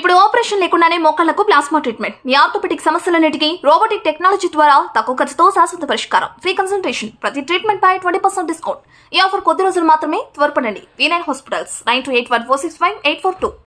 ఇప్పుడు ఆపరేషన్ లేకుండానే మోకాళ్లకు ప్లాస్మా ట్రీట్మెంట్. మీ ఆర్థోపెడిక్ సమస్యలన్నిటికీ రోబోటిక్ టెక్నాలజీ ద్వారా తక్కువ ఖర్చుతో శాశ్వత పరిష్కారం. Free consultation. ప్రతి ట్రీట్మెంట్ పై 20% డిస్కౌంట్. ఈ ఆఫర్ కొద్ది రోజులు మాత్రమే. త్వరపడండి. V9 hospitals 9281465842.